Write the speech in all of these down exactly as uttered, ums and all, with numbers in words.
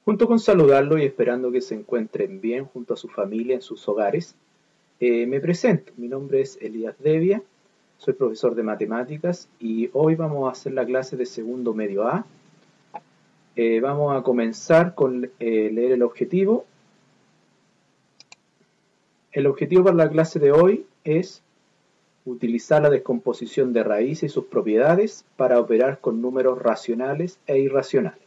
Junto con saludarlo y esperando que se encuentren bien junto a su familia en sus hogares, eh, me presento. Mi nombre es Elías Devia, soy profesor de matemáticas y hoy vamos a hacer la clase de segundo medio A. Eh, vamos a comenzar con eh, leer el objetivo. El objetivo para la clase de hoy es utilizar la descomposición de raíces y sus propiedades para operar con números racionales e irracionales.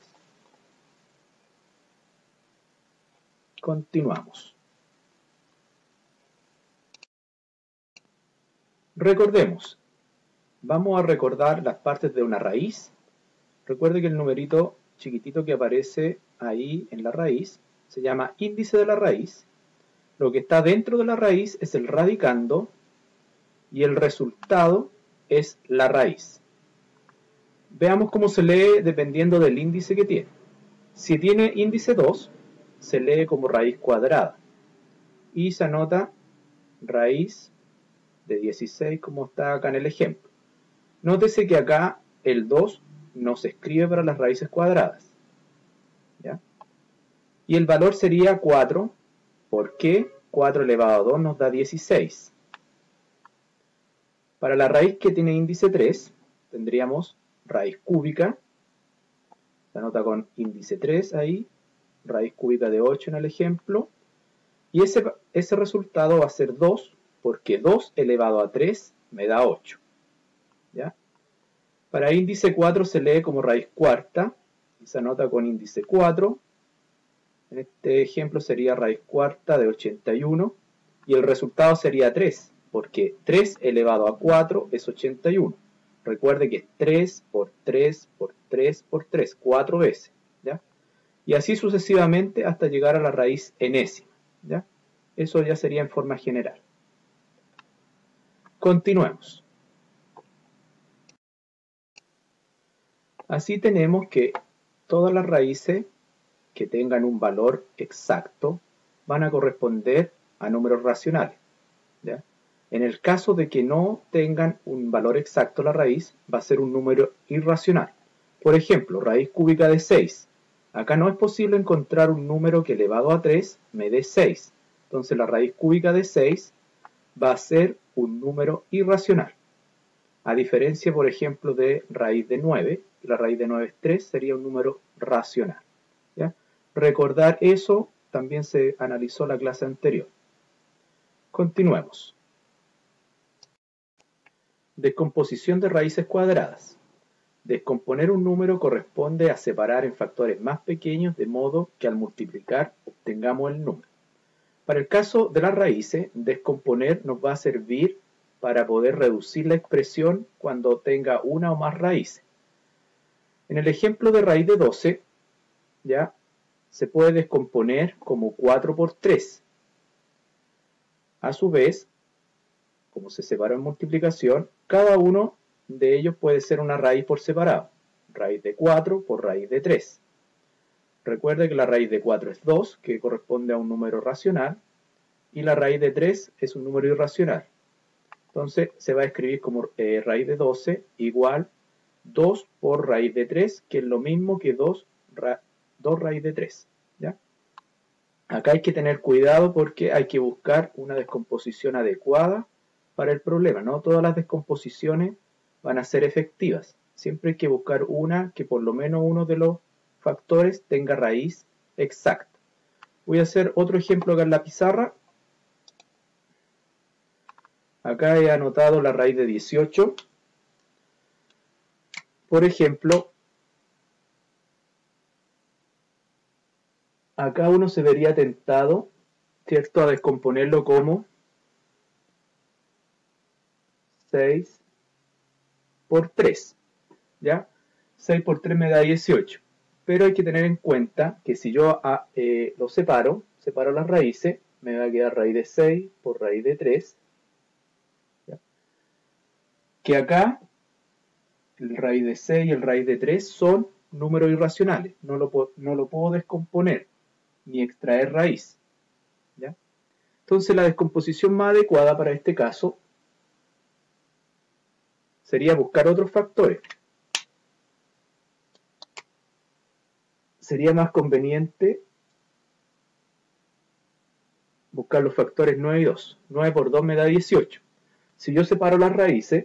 Continuamos. Recordemos, vamos a recordar las partes de una raíz. Recuerde que el numerito chiquitito que aparece ahí en la raíz se llama índice de la raíz. Lo que está dentro de la raíz es el radicando y el resultado es la raíz. Veamos cómo se lee dependiendo del índice que tiene. Si tiene índice dos, se lee como raíz cuadrada y se anota raíz de dieciséis como está acá en el ejemplo. Nótese que acá el dos no se escribe para las raíces cuadradas, ¿ya? Y el valor sería cuatro, porque cuatro elevado a dos nos da dieciséis. Para la raíz que tiene índice tres, tendríamos raíz cúbica, se anota con índice tres ahí, raíz cúbica de ocho en el ejemplo, y ese, ese resultado va a ser dos, porque dos elevado a tres me da ocho, ¿ya? Para índice cuatro se lee como raíz cuarta, y se anota con índice cuatro, en este ejemplo sería raíz cuarta de ochenta y uno, y el resultado sería tres, porque tres elevado a cuatro es ochenta y uno. Recuerde que es tres por tres por tres por tres, cuatro veces, ¿ya? Y así sucesivamente hasta llegar a la raíz enésima, ¿ya? Eso ya sería en forma general. Continuemos. Así tenemos que todas las raíces que tengan un valor exacto van a corresponder a números racionales, ¿ya? En el caso de que no tengan un valor exacto la raíz, va a ser un número irracional. Por ejemplo, raíz cúbica de seis. Acá no es posible encontrar un número que elevado a tres me dé seis. Entonces la raíz cúbica de seis va a ser un número irracional. A diferencia, por ejemplo, de raíz de nueve, la raíz de nueve es tres, sería un número racional, ¿ya? Recordar eso también se analizó en la clase anterior. Continuemos. Descomposición de raíces cuadradas. Descomponer un número corresponde a separar en factores más pequeños de modo que al multiplicar obtengamos el número. Para el caso de las raíces, descomponer nos va a servir para poder reducir la expresión cuando tenga una o más raíces. En el ejemplo de raíz de doce, ya se puede descomponer como cuatro por tres. A su vez, como se separó en multiplicación, cada uno de ellos puede ser una raíz por separado. Raíz de cuatro por raíz de tres. Recuerde que la raíz de cuatro es dos, que corresponde a un número racional, y la raíz de tres es un número irracional. Entonces se va a escribir como eh, raíz de doce igual dos por raíz de tres, que es lo mismo que dos, ra, dos raíz de tres, ¿ya? Acá hay que tener cuidado porque hay que buscar una descomposición adecuada para el problema. No todas las descomposiciones van a ser efectivas. Siempre hay que buscar una que por lo menos uno de los factores tenga raíz exacta. Voy a hacer otro ejemplo acá en la pizarra. Acá he anotado la raíz de dieciocho. Por ejemplo, acá uno se vería tentado, ¿cierto?, a descomponerlo como seis por tres, ¿ya? seis por tres me da dieciocho. Pero hay que tener en cuenta que si yo a, eh, lo separo, separo las raíces, me va a quedar raíz de seis por raíz de tres, ¿ya? Que acá el raíz de seis y el raíz de tres son números irracionales, no lo, no lo puedo descomponer ni extraer raíz, ¿ya? Entonces la descomposición más adecuada para este caso sería buscar otros factores. sería más conveniente buscar los factores nueve y dos. nueve por dos me da dieciocho. Si yo separo las raíces,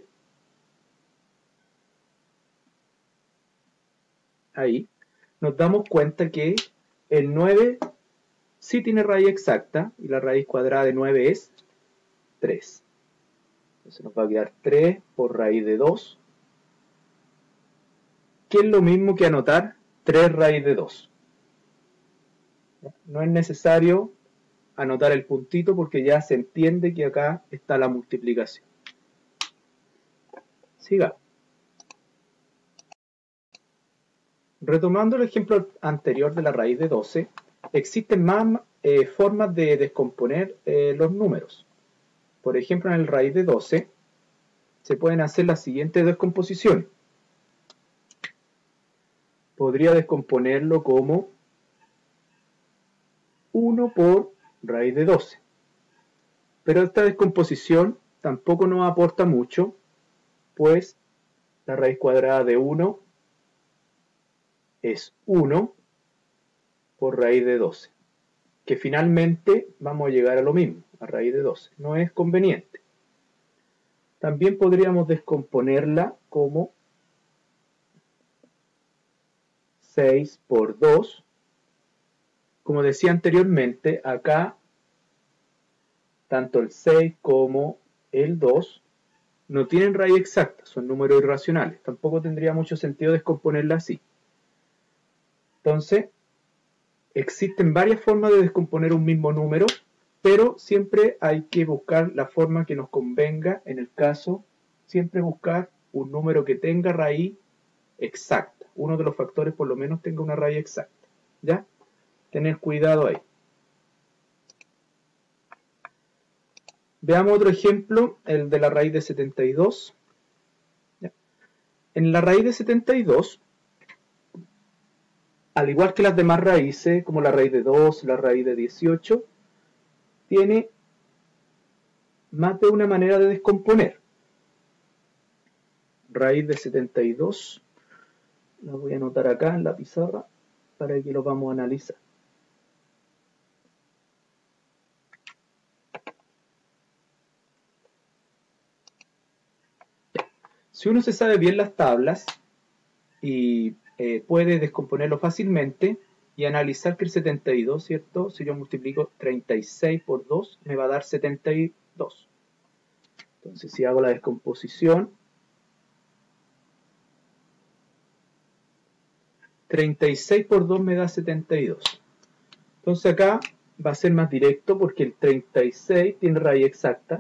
ahí, nos damos cuenta que el nueve sí tiene raíz exacta, y la raíz cuadrada de nueve es tres. Entonces nos va a quedar tres por raíz de dos, que es lo mismo que anotar tres raíz de dos. No es necesario anotar el puntito porque ya se entiende que acá está la multiplicación. Sigamos. Retomando el ejemplo anterior de la raíz de doce, existen más eh, formas de descomponer eh, los números. Por ejemplo, en el raíz de doce se pueden hacer las siguientes descomposiciones. Podría descomponerlo como uno por raíz de doce. Pero esta descomposición tampoco nos aporta mucho, pues la raíz cuadrada de uno es uno por raíz de doce, que finalmente vamos a llegar a lo mismo, a raíz de doce. No es conveniente. También podríamos descomponerla como seis por dos. Como decía anteriormente, acá tanto el seis como el dos no tienen raíz exacta, son números irracionales. Tampoco tendría mucho sentido descomponerla así. Entonces, existen varias formas de descomponer un mismo número, pero siempre hay que buscar la forma que nos convenga. En el caso, siempre buscar un número que tenga raíz exacta. Uno de los factores por lo menos tenga una raíz exacta. ¿Ya? Tener cuidado ahí. Veamos otro ejemplo, el de la raíz de setenta y dos. ¿Ya? En la raíz de setenta y dos, al igual que las demás raíces, como la raíz de dos, la raíz de dieciocho, tiene más de una manera de descomponer. Raíz de setenta y dos, la voy a anotar acá en la pizarra para que lo vamos a analizar. Si uno se sabe bien las tablas y eh, puede descomponerlo fácilmente y analizar que el setenta y dos, ¿cierto? Si yo multiplico treinta y seis por dos, me va a dar setenta y dos. Entonces, si hago la descomposición, treinta y seis por dos me da setenta y dos. Entonces acá va a ser más directo porque el treinta y seis tiene raíz exacta.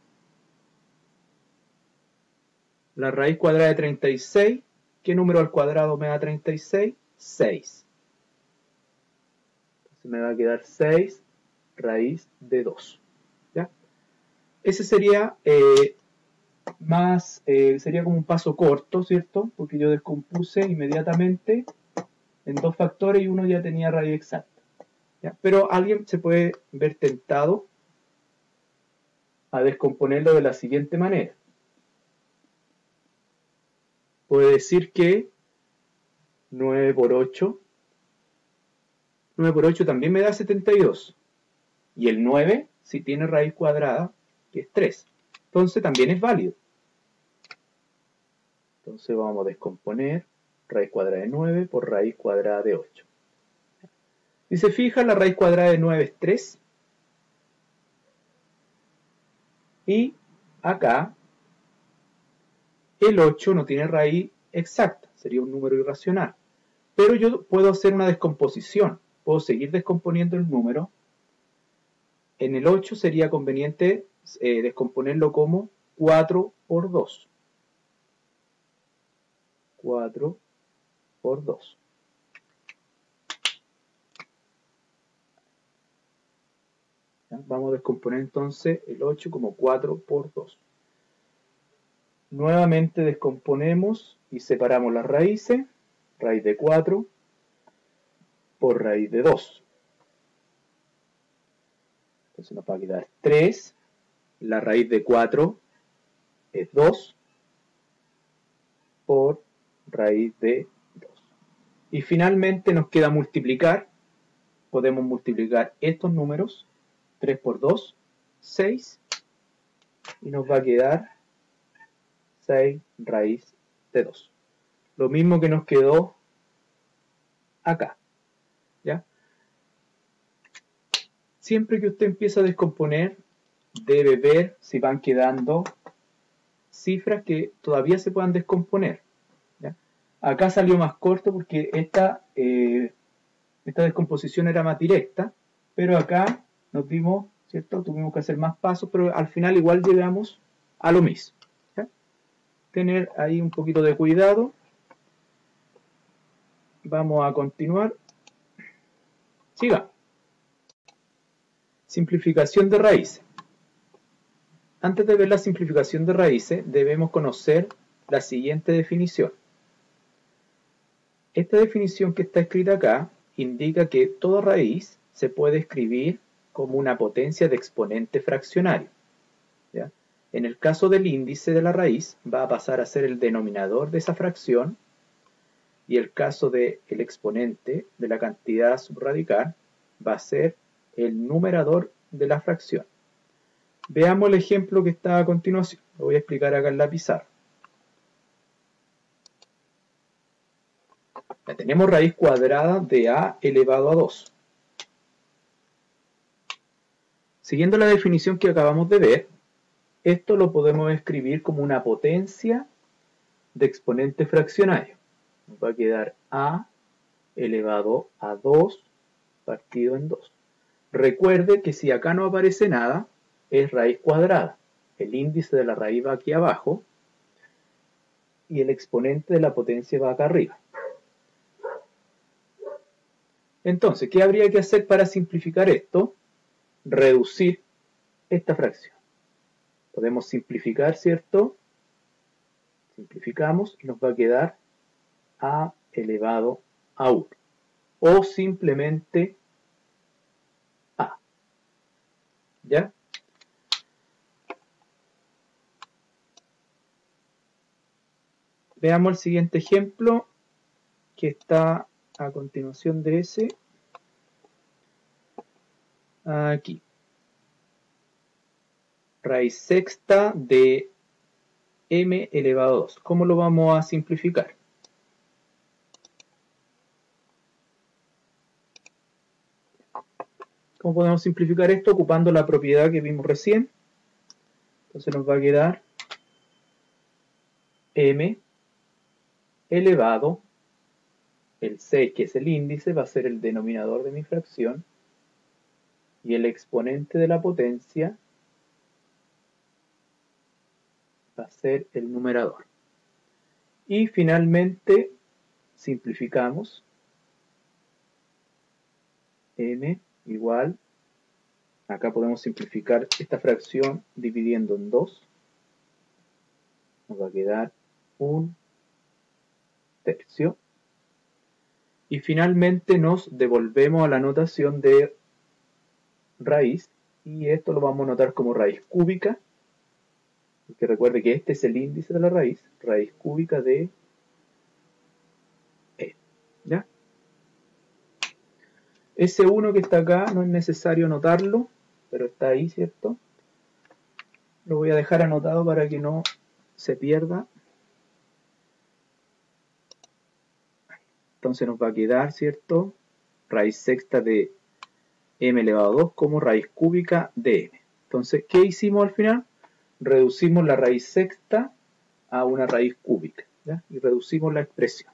La raíz cuadrada de treinta y seis, ¿qué número al cuadrado me da treinta y seis? seis. Entonces me va a quedar seis raíz de dos. ¿Ya? Ese sería eh, más, eh, sería como un paso corto, ¿cierto? Porque yo descompuse inmediatamente en dos factores y uno ya tenía raíz exacta. ¿Ya? Pero alguien se puede ver tentado a descomponerlo de la siguiente manera. Puede decir que nueve por ocho, nueve por ocho también me da setenta y dos. Y el nueve, si tiene raíz cuadrada, que es tres. Entonces también es válido. Entonces vamos a descomponer raíz cuadrada de nueve por raíz cuadrada de ocho. Si se fija, la raíz cuadrada de nueve es tres. Y acá el ocho no tiene raíz exacta, sería un número irracional. Pero yo puedo hacer una descomposición, puedo seguir descomponiendo el número. En el ocho sería conveniente eh, descomponerlo como cuatro por dos. cuatro por dos. ¿Ya? Vamos a descomponer entonces el ocho como cuatro por dos. Nuevamente descomponemos y separamos las raíces. Raíz de cuatro por raíz de dos. Entonces nos va a quedar tres. La raíz de cuatro es dos por raíz de dos. Y finalmente nos queda multiplicar. Podemos multiplicar estos números. tres por dos, seis. Y nos va a quedar seis raíz de dos. Lo mismo que nos quedó acá. ¿Ya? Siempre que usted empieza a descomponer, debe ver si van quedando cifras que todavía se puedan descomponer. ¿Ya? Acá salió más corto porque esta, eh, esta descomposición era más directa, pero acá nos dimos, ¿cierto? Tuvimos que hacer más pasos, pero al final igual llegamos a lo mismo. ¿Ya? Tener ahí un poquito de cuidado. Vamos a continuar. Siga. Simplificación de raíces. Antes de ver la simplificación de raíces, debemos conocer la siguiente definición. Esta definición que está escrita acá indica que toda raíz se puede escribir como una potencia de exponente fraccionario. ¿Ya? En el caso del índice de la raíz, va a pasar a ser el denominador de esa fracción, y el caso del exponente de la cantidad subradical va a ser el numerador de la fracción. Veamos el ejemplo que está a continuación. Lo voy a explicar acá en la pizarra. Ya tenemos raíz cuadrada de a elevado a dos. Siguiendo la definición que acabamos de ver, esto lo podemos escribir como una potencia de exponente fraccionario. Nos va a quedar a elevado a dos partido en dos. Recuerde que si acá no aparece nada, es raíz cuadrada. El índice de la raíz va aquí abajo y el exponente de la potencia va acá arriba. Entonces, ¿qué habría que hacer para simplificar esto? Reducir esta fracción. Podemos simplificar, ¿cierto? Simplificamos y nos va a quedar a elevado a uno. O simplemente a. ¿Ya? Veamos el siguiente ejemplo que está a continuación de ese. Aquí. Raíz sexta de m elevado a dos. ¿Cómo lo vamos a simplificar? ¿Cómo podemos simplificar esto? Ocupando la propiedad que vimos recién. Entonces nos va a quedar m elevado, el seis que es el índice, va a ser el denominador de mi fracción, y el exponente de la potencia va a ser el numerador. Y finalmente simplificamos. M igual, acá podemos simplificar esta fracción dividiendo en dos. Nos va a quedar un tercio. Y finalmente nos devolvemos a la notación de raíz. Y esto lo vamos a notar como raíz cúbica. Porque recuerde que este es el índice de la raíz. Raíz cúbica de E. ¿Ya? Ese uno que está acá no es necesario anotarlo, pero está ahí, ¿cierto? Lo voy a dejar anotado para que no se pierda. Entonces nos va a quedar, ¿cierto? Raíz sexta de m elevado a dos como raíz cúbica de m. Entonces, ¿qué hicimos al final? Reducimos la raíz sexta a una raíz cúbica, ¿ya? Y reducimos la expresión.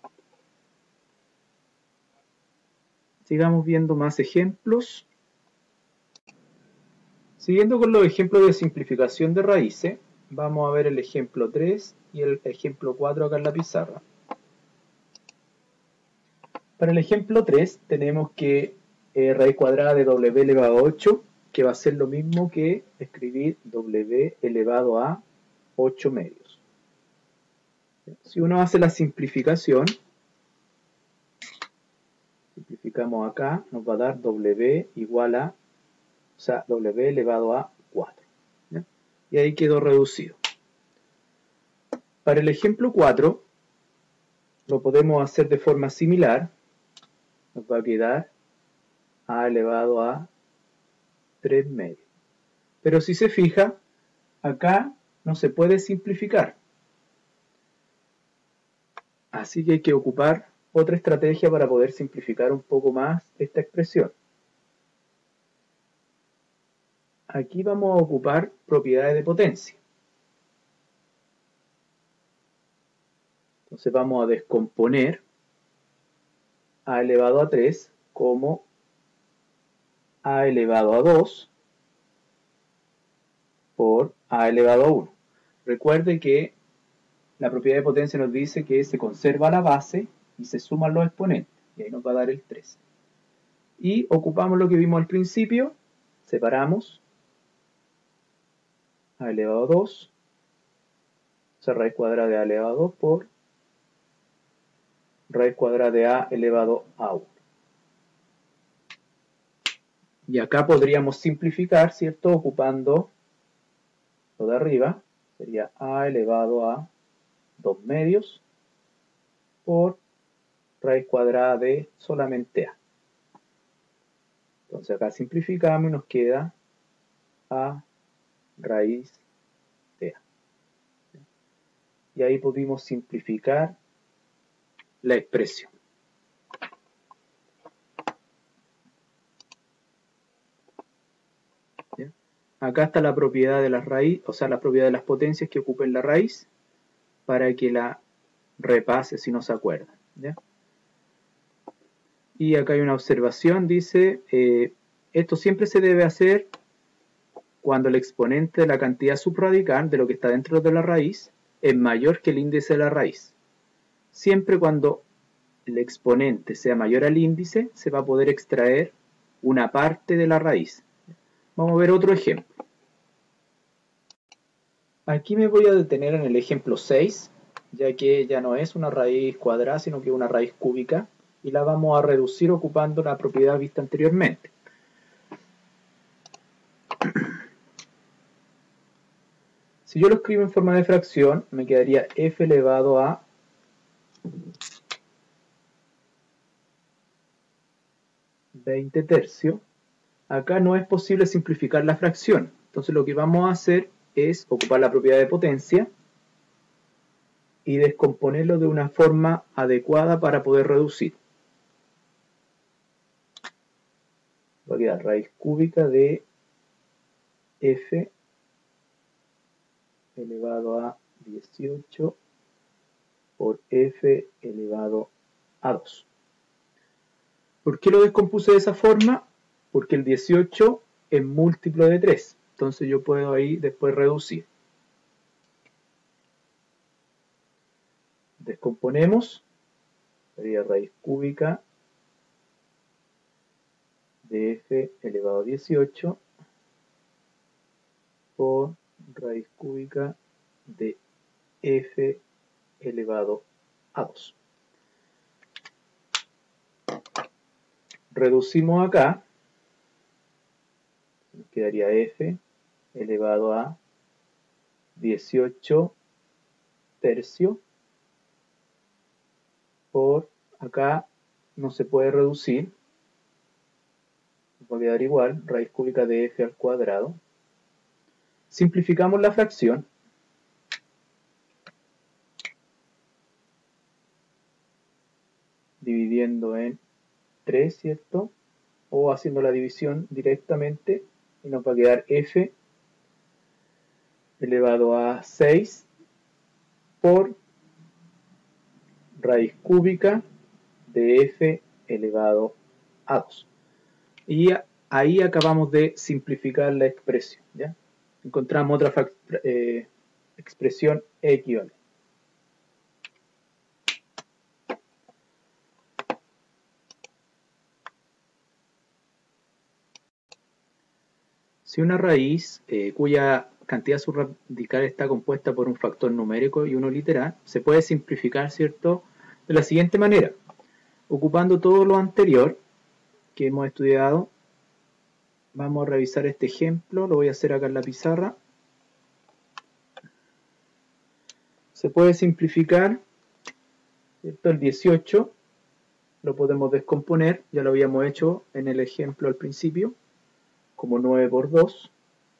Sigamos viendo más ejemplos. Siguiendo con los ejemplos de simplificación de raíces, vamos a ver el ejemplo tres y el ejemplo cuatro acá en la pizarra. Para el ejemplo tres tenemos que eh, raíz cuadrada de w elevado a ocho, que va a ser lo mismo que escribir w elevado a ocho medios. Si uno hace la simplificación, simplificamos acá, nos va a dar w igual a, o sea, w elevado a cuatro. ¿Ya? Y ahí quedó reducido. Para el ejemplo cuatro, lo podemos hacer de forma similar. Nos va a quedar a elevado a tres medios. Pero si se fija, acá no se puede simplificar. Así que hay que ocupar otra estrategia para poder simplificar un poco más esta expresión. Aquí vamos a ocupar propiedades de potencia. Entonces vamos a descomponer a elevado a tres como a elevado a dos por a elevado a uno. Recuerde que la propiedad de potencia nos dice que se conserva la base y se suman los exponentes. Y ahí nos va a dar el tres. Y ocupamos lo que vimos al principio. Separamos a elevado a dos. O sea, raíz cuadrada de a elevado a dos por raíz cuadrada de a elevado a uno. Y acá podríamos simplificar, ¿cierto? Ocupando lo de arriba. Sería a elevado a dos medios por raíz cuadrada de solamente a. Entonces acá simplificamos y nos queda a raíz de a. Y ahí pudimos simplificar la expresión. ¿Bien? Acá está la propiedad de la raíz, o sea, la propiedad de las potencias que ocupen la raíz, para que la repase si no se acuerdan. ¿Ya? Y acá hay una observación, dice, eh, esto siempre se debe hacer cuando el exponente de la cantidad subradical de lo que está dentro de la raíz es mayor que el índice de la raíz. Siempre cuando el exponente sea mayor al índice, se va a poder extraer una parte de la raíz. Vamos a ver otro ejemplo. Aquí me voy a detener en el ejemplo seis, ya que ya no es una raíz cuadrada, sino que es una raíz cúbica, y la vamos a reducir ocupando la propiedad vista anteriormente. Si yo lo escribo en forma de fracción, me quedaría f elevado a veinte tercios. Acá no es posible simplificar la fracción, entonces lo que vamos a hacer es ocupar la propiedad de potencia y descomponerlo de una forma adecuada para poder reducir. Va a quedar raíz cúbica de f elevado a dieciocho por f elevado a dos. ¿Por qué lo descompuse de esa forma? Porque el dieciocho es múltiplo de tres. Entonces yo puedo ahí después reducir. Descomponemos. Sería raíz cúbica de f elevado a dieciocho por raíz cúbica de f elevado a dos. Reducimos acá. Nos quedaría f elevado a dieciocho tercios por, acá no se puede reducir, va a quedar igual, raíz cúbica de f al cuadrado. Simplificamos la fracción. Dividiendo en tres, ¿cierto? O haciendo la división directamente, y nos va a quedar f elevado a seis por raíz cúbica de f elevado a dos. Y ahí acabamos de simplificar la expresión, ¿ya? Encontramos otra eh, expresión equivalente. Si una raíz eh, cuya cantidad subradical está compuesta por un factor numérico y uno literal, se puede simplificar, ¿cierto?, de la siguiente manera. Ocupando todo lo anterior que hemos estudiado, vamos a revisar este ejemplo, lo voy a hacer acá en la pizarra. Se puede simplificar ¿cierto? El dieciocho lo podemos descomponer, ya lo habíamos hecho en el ejemplo al principio, como nueve por dos.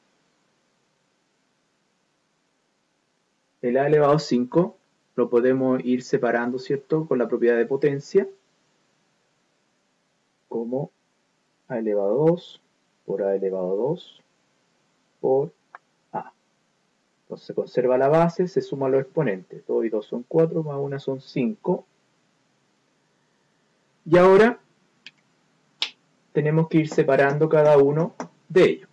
El a elevado a cinco lo podemos ir separando, ¿cierto? Con la propiedad de potencia, como a elevado a dos por a elevado a dos por a. Entonces se conserva la base, se suman los exponentes. dos y dos son cuatro, más uno son cinco. Y ahora tenemos que ir separando cada uno de ellos.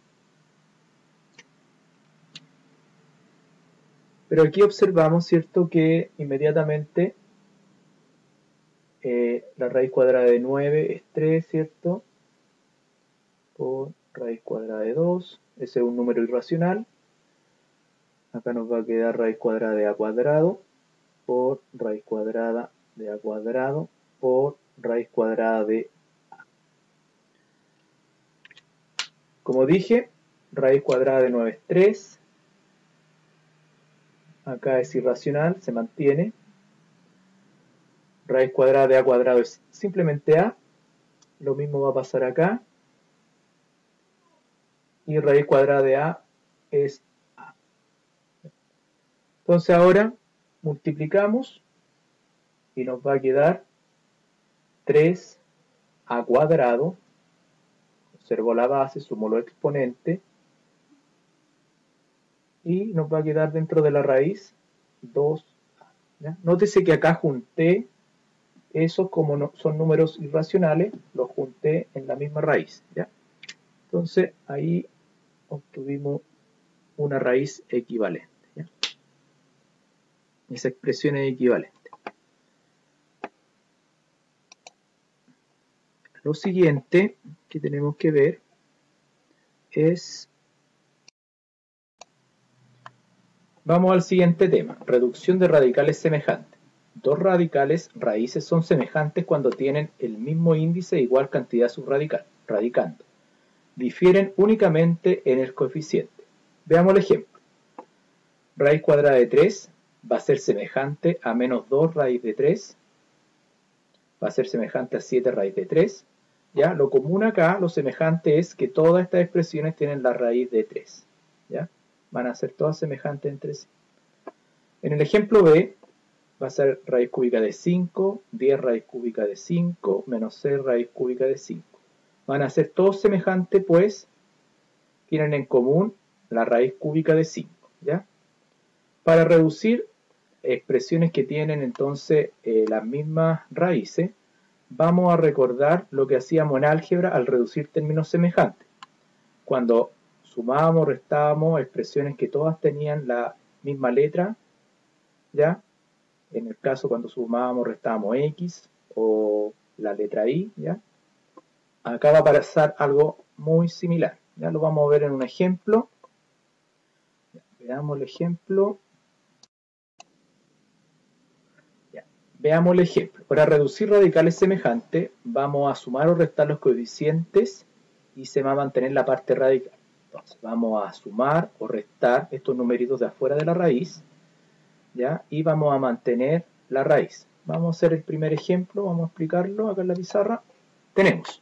Pero aquí observamos, ¿cierto?, que inmediatamente eh, la raíz cuadrada de nueve es tres, ¿cierto? Por raíz cuadrada de dos. Ese es un número irracional. Acá nos va a quedar raíz cuadrada de a cuadrado por raíz cuadrada de a cuadrado por raíz cuadrada de a. Como dije, raíz cuadrada de nueve es tres. Acá es irracional, se mantiene. Raíz cuadrada de a cuadrado es simplemente a. Lo mismo va a pasar acá. Y raíz cuadrada de a es a. Entonces ahora multiplicamos y nos va a quedar tres a cuadrado. Observo la base, sumo los exponentes. Y nos va a quedar dentro de la raíz dos a. ¿Ya? Nótese que acá junté esos, como no, son números irracionales, los junté en la misma raíz. ¿Ya? Entonces ahí obtuvimos una raíz equivalente. ¿Ya? Esa expresión es equivalente. Lo siguiente que tenemos que ver es... Vamos al siguiente tema, reducción de radicales semejantes. Dos radicales raíces son semejantes cuando tienen el mismo índice e igual cantidad subradical, radicando. Difieren únicamente en el coeficiente. Veamos el ejemplo. Raíz cuadrada de tres va a ser semejante a menos dos raíz de tres. Va a ser semejante a siete raíz de tres. ¿Ya? Lo común acá, lo semejante es que todas estas expresiones tienen la raíz de tres. ¿Ya? Van a ser todas semejantes entre sí. En el ejemplo B va a ser raíz cúbica de cinco, diez raíz cúbica de cinco, menos seis raíz cúbica de cinco. Van a ser todos semejantes, pues tienen en común la raíz cúbica de cinco. ¿Ya? Para reducir expresiones que tienen entonces eh, las mismas raíces, vamos a recordar lo que hacíamos en álgebra al reducir términos semejantes. Cuando sumábamos, restábamos expresiones que todas tenían la misma letra, ¿ya? En el caso cuando sumábamos, restábamos X o la letra Y, ¿ya? Acá va a pasar algo muy similar. Ya lo vamos a ver en un ejemplo. Ya, veamos el ejemplo. Ya, veamos el ejemplo. Para reducir radicales semejantes, vamos a sumar o restar los coeficientes y se va a mantener la parte radical. Entonces vamos a sumar o restar estos numeritos de afuera de la raíz, ¿ya? Y vamos a mantener la raíz. Vamos a hacer el primer ejemplo, vamos a explicarlo acá en la pizarra. Tenemos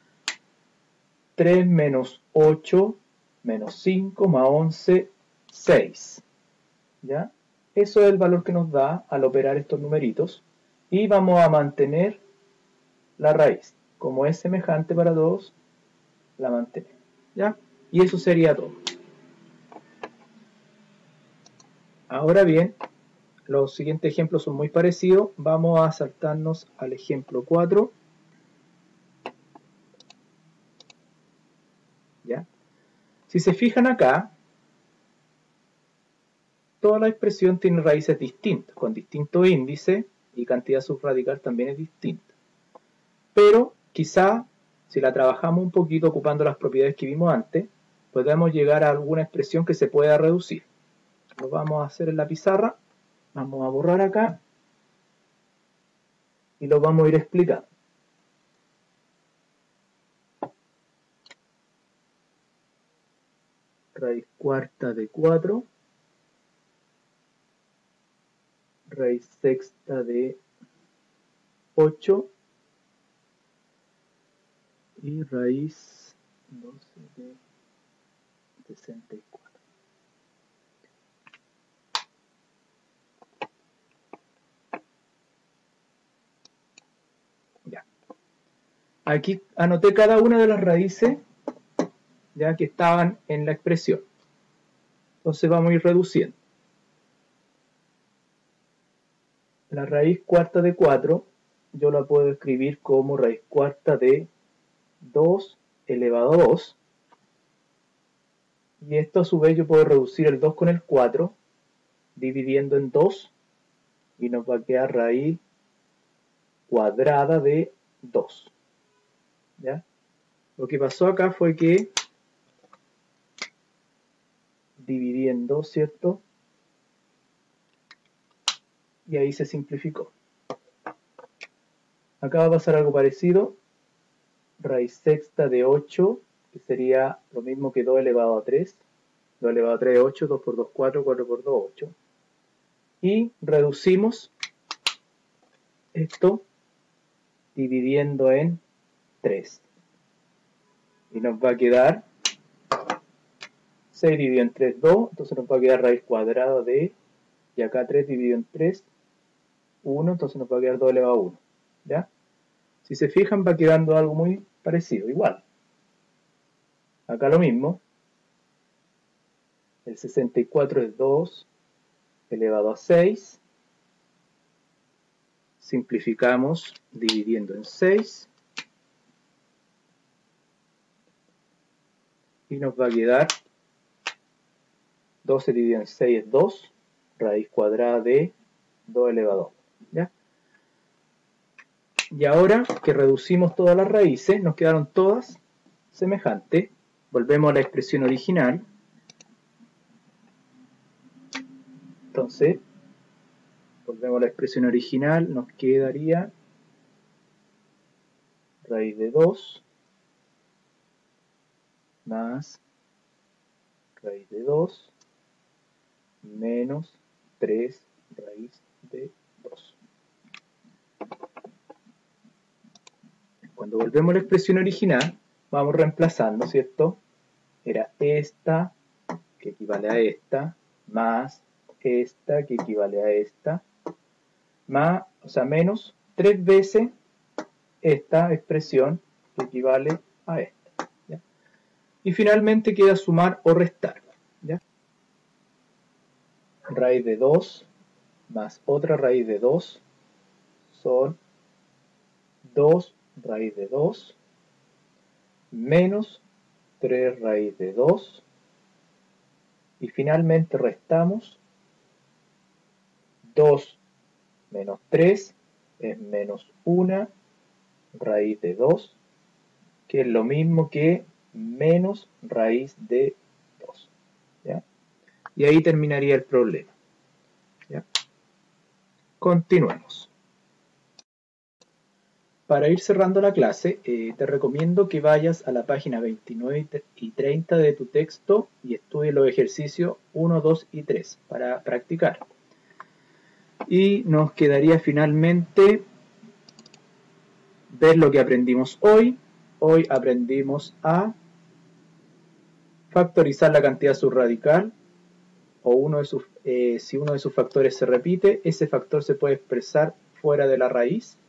tres menos ocho menos cinco más once, seis. ¿Ya? Eso es el valor que nos da al operar estos numeritos. Y vamos a mantener la raíz. Como es semejante para todos, la mantenemos. ¿Ya? Y eso sería todo. Ahora bien, los siguientes ejemplos son muy parecidos. Vamos a saltarnos al ejemplo cuatro. ¿Ya? Si se fijan acá, toda la expresión tiene raíces distintas, con distinto índice y cantidad subradical también es distinta. Pero quizá, si la trabajamos un poquito ocupando las propiedades que vimos antes, podemos llegar a alguna expresión que se pueda reducir. Lo vamos a hacer en la pizarra. Vamos a borrar acá y lo vamos a ir explicando. Raíz cuarta de cuatro. Raíz sexta de ocho y raíz doce de sesenta y cuatro. Ya. Aquí anoté cada una de las raíces ya que estaban en la expresión. Entonces vamos a ir reduciendo. La raíz cuarta de cuatro yo la puedo escribir como raíz cuarta de dos elevado a dos. Y esto a su vez yo puedo reducir el dos con el cuatro, dividiendo en dos, y nos va a quedar raíz cuadrada de dos. ¿Ya? Lo que pasó acá fue que dividí en dos, ¿cierto? Y ahí se simplificó. Acá va a pasar algo parecido. Raíz sexta de ocho, que sería lo mismo que dos elevado a tres. dos elevado a tres es ocho, dos por dos, cuatro, cuatro por dos, ocho. Y reducimos esto dividiendo en tres. Y nos va a quedar seis dividido en tres, dos. Entonces nos va a quedar raíz cuadrada de, y acá tres dividido en tres, uno. Entonces nos va a quedar dos elevado a uno. ¿Ya? Si se fijan va quedando algo muy parecido, igual. Acá lo mismo. El sesenta y cuatro es dos elevado a seis. Simplificamos dividiendo en seis. Y nos va a quedar doce dividido en seis es dos. Raíz cuadrada de dos elevado a uno. ¿Ya? Y ahora que reducimos todas las raíces, nos quedaron todas semejantes. Volvemos a la expresión original. Entonces, volvemos a la expresión original, nos quedaría raíz de dos más raíz de dos menos tres raíz de dos. Cuando volvemos a la expresión original, vamos reemplazando, ¿cierto? Era esta, que equivale a esta, más esta, que equivale a esta, más, o sea, menos tres veces esta expresión, que equivale a esta. ¿Ya? Y finalmente queda sumar o restar. ¿Ya? Raíz de dos más otra raíz de dos son dos raíz de dos menos tres raíz de dos, y finalmente restamos dos menos tres es menos una raíz de dos, que es lo mismo que menos raíz de dos. ¿Ya? Y ahí terminaría el problema. ¿Ya? Continuemos. Para ir cerrando la clase, eh, te recomiendo que vayas a la página veintinueve y treinta de tu texto y estudies los ejercicios uno, dos y tres para practicar. Y nos quedaría finalmente ver lo que aprendimos hoy. Hoy aprendimos a factorizar la cantidad subradical, o uno de sus, eh, si uno de sus factores se repite, ese factor se puede expresar fuera de la raíz.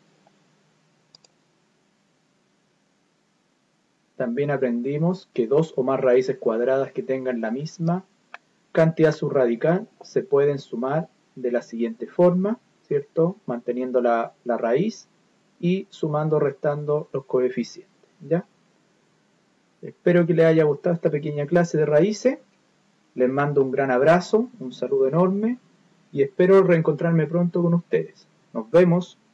También aprendimos que dos o más raíces cuadradas que tengan la misma cantidad subradical se pueden sumar de la siguiente forma, ¿cierto? Manteniendo la, la raíz y sumando o restando los coeficientes, ¿ya? Espero que les haya gustado esta pequeña clase de raíces. Les mando un gran abrazo, un saludo enorme y espero reencontrarme pronto con ustedes. Nos vemos.